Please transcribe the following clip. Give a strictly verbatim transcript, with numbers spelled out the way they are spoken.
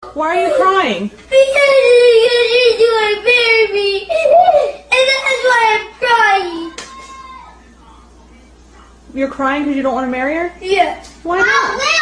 Why are you crying? Because you want to marry me. And that's why I'm crying. You're crying because you don't want to marry her? Yeah. Why not?